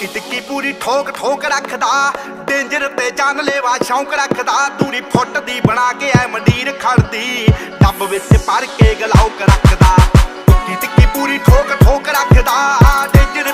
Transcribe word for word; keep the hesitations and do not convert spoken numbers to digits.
ਟਿੱਕੀ ਟਿੱਕੀ ਪੂਰੀ ਠੋਕ ਠੋਕ ਰੱਖਦਾ ਡੇਂਜਰ ਤੇ ਜਾਨਲੇਵਾ ਸ਼ੌਂਕ ਰੱਖਦਾ ਦੂਰੀ ਫੁੱਟ ਦੀ ਬਣਾ ਕੇ ਐ ਮੰਡੀਰ ਖੜਦੀ ਡੱਬ ਵਿੱਚ ਭਰ ਕੇ ਗਲਾਉਕ ਰੱਖਦਾ